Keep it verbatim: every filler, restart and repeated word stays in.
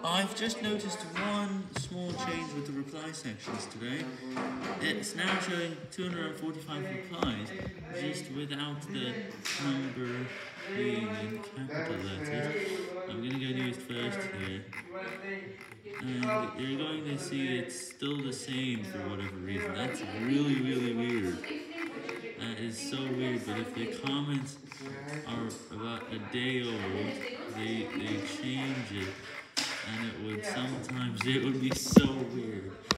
I've just noticed one small change with the reply sections today. It's now showing two hundred forty-five replies, just without the number being in capital letters. I'm going to go news first here. And you're going to see it's still the same for whatever reason. That's really, really weird. That is so weird, but if the comments are about a day old, they, they change it. And it would sometimes, it would be so weird.